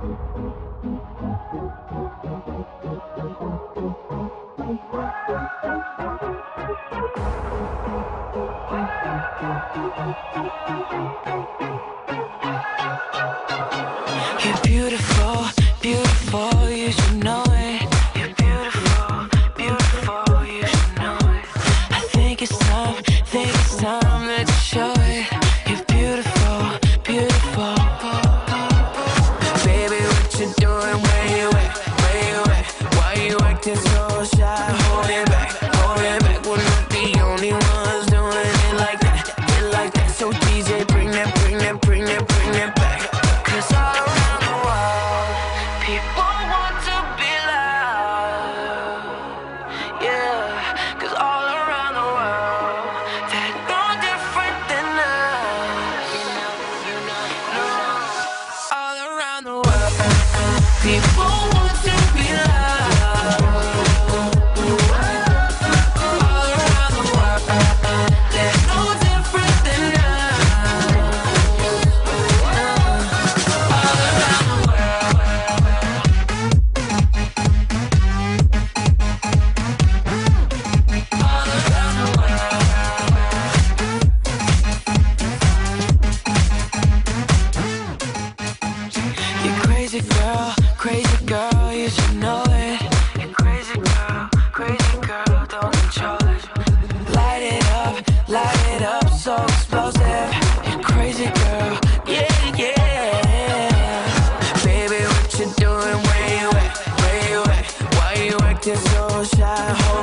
You're beautiful, beautiful, you should know it. You're beautiful, beautiful, you should know it. I think it's time that you show it. You're beautiful, beautiful. Baby, what you doing? Where you at? Where you at? Why you acting so shy? Hold it back, we're not the only ones doing it like that, So DJ, bring that back. 'Cause all around the world, people want to be loved. Yeah, 'cause all around the world, they're no different than us. All around the world, people want to be loved. All around the world, they're no different than us. All around the world. All around the world. You crazy girl, you should know it. You're crazy girl, don't control it. Light it up, so explosive. You're crazy girl, yeah. Baby, what you doing? Where you at? Why you acting so shy?